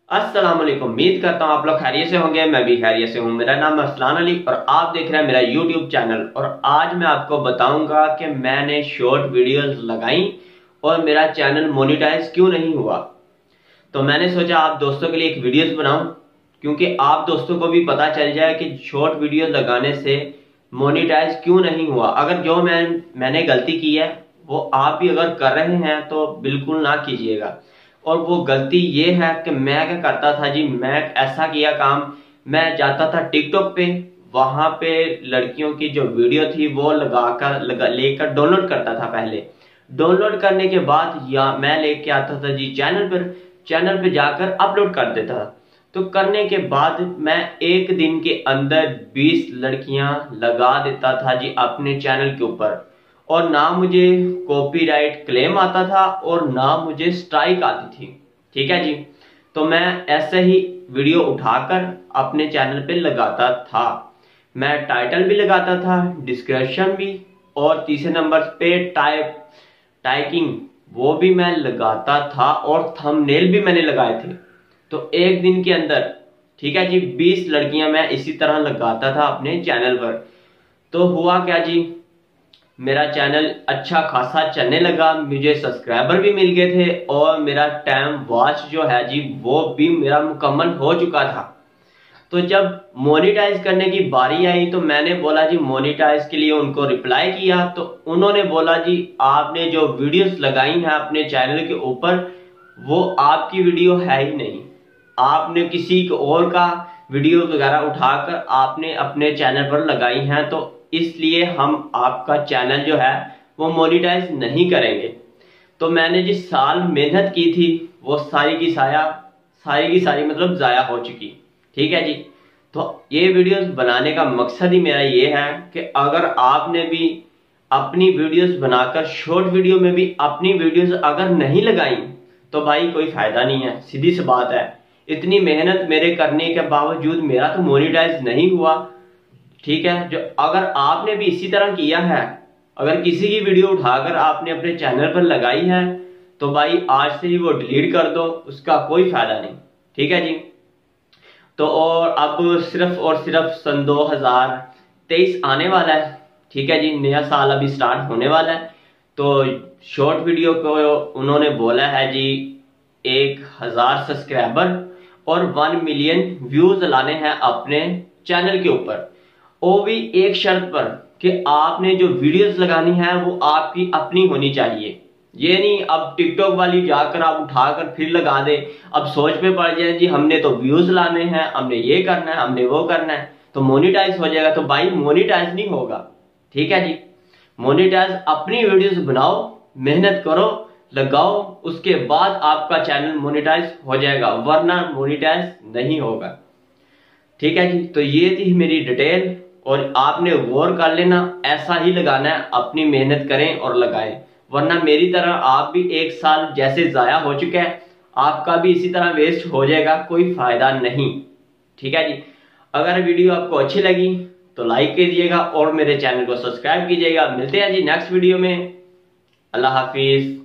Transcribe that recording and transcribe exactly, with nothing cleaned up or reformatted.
अस्सलाम वालेकुम। उम्मीद करता हूँ आप लोग खैरियत से होंगे। मैं भी खैरियत से हूँ। मेरा नाम अरसलान अली और आप देख रहे हैं मेरा यूट्यूब चैनल। और आज मैं आपको बताऊंगा कि मैंने शॉर्ट वीडियोस लगाई और मेरा चैनल मोनेटाइज क्यों नहीं हुआ। तो मैंने सोचा आप दोस्तों के लिए एक वीडियोस बनाऊं, क्योंकि आप दोस्तों को भी पता चल जाए कि शॉर्ट वीडियो लगाने से मोनेटाइज क्यों नहीं हुआ। अगर जो मैं मैंने गलती की है वो आप भी अगर कर रहे हैं तो बिल्कुल ना कीजिएगा। और वो गलती ये है कि मैं क्या करता था जी, मैं ऐसा किया काम, मैं जाता था टिकटॉक पे, वहां पे लड़कियों की जो वीडियो थी वो लगाकर लगा लेकर डाउनलोड करता था। पहले डाउनलोड करने के बाद या मैं लेके आता था जी चैनल पर, चैनल पे जाकर अपलोड कर देता था। तो करने के बाद मैं एक दिन के अंदर बीस लड़कियां लगा देता था जी अपने चैनल के ऊपर। और ना मुझे कॉपीराइट क्लेम आता था और ना मुझे स्ट्राइक आती थी। ठीक है जी। तो मैं ऐसे ही वीडियो उठाकर अपने चैनल पे लगाता था। मैं टाइटल भी लगाता था, डिस्क्रिप्शन भी, और तीसरे नंबर पे टाइप टाइपिंग वो भी मैं लगाता था और थंबनेल भी मैंने लगाए थे। तो एक दिन के अंदर, ठीक है जी, बीस लड़कियां मैं इसी तरह लगाता था अपने चैनल पर। तो हुआ क्या जी, मेरा चैनल अच्छा खासा चलने लगा, मुझे सब्सक्राइबर भी मिल गए थे और मेरा टाइम वॉच जो है जी वो भी मेरा मुकम्मल हो चुका था। तो जब मोनेटाइज करने की बारी आई तो मैंने बोला जी, मोनेटाइज के लिए उनको रिप्लाई किया तो उन्होंने बोला जी आपने जो वीडियोस लगाई हैं अपने चैनल के ऊपर वो आपकी वीडियो है ही नहीं, आपने किसी और का वीडियो वगैरह उठाकर आपने अपने चैनल पर लगाई हैं, तो इसलिए हम आपका चैनल जो है वो मोनेटाइज नहीं करेंगे। तो मैंने जिस साल मेहनत की थी वो सारी की साया सारी की सारी मतलब जाया हो चुकी। ठीक है जी। तो ये वीडियोस बनाने का मकसद ही मेरा ये है कि अगर आपने भी अपनी वीडियोस बनाकर शॉर्ट वीडियो में भी अपनी वीडियोस अगर नहीं लगाई तो भाई कोई फायदा नहीं है। सीधी सी बात है, इतनी मेहनत मेरे करने के बावजूद मेरा तो मोनेटाइज नहीं हुआ। ठीक है, जो अगर आपने भी इसी तरह किया है, अगर किसी की वीडियो उठाकर आपने अपने चैनल पर लगाई है तो भाई आज से ही वो डिलीट कर दो, उसका कोई फायदा नहीं। ठीक है जी। तो और अब सिर्फ और सिर्फ सन दो हज़ार तेईस आने वाला है। ठीक है जी, नया साल अभी स्टार्ट होने वाला है। तो शॉर्ट वीडियो को उन्होंने बोला है जी एक हजार सब्सक्राइबर और वन मिलियन व्यूज लाने हैं अपने चैनल के ऊपर। वो भी एक शर्त पर कि आपने जो वीडियोस लगानी है वो आपकी अपनी होनी चाहिए। ये नहीं अब टिकटॉक वाली जाकर आप उठाकर फिर लगा दे, अब सोच पे पड़ जाए जी हमने तो व्यूज लाने हैं, हमने ये करना है, हमने वो करना है, तो मोनेटाइज हो जाएगा। तो भाई मोनेटाइज नहीं होगा। ठीक है जी। मोनेटाइज अपनी वीडियोस बनाओ, मेहनत करो, लगाओ, उसके बाद आपका चैनल मोनेटाइज हो जाएगा, वरना मोनेटाइज नहीं होगा। ठीक है जी। तो ये थी मेरी डिटेल और आपने गौर कर लेना, ऐसा ही लगाना है, अपनी मेहनत करें और लगाएं, वरना मेरी तरह आप भी एक साल जैसे जाया हो चुका है आपका भी इसी तरह वेस्ट हो जाएगा, कोई फायदा नहीं। ठीक है जी। अगर वीडियो आपको अच्छी लगी तो लाइक कीजिएगा और मेरे चैनल को सब्सक्राइब कीजिएगा। मिलते हैं जी नेक्स्ट वीडियो में। अल्लाह हाफिज।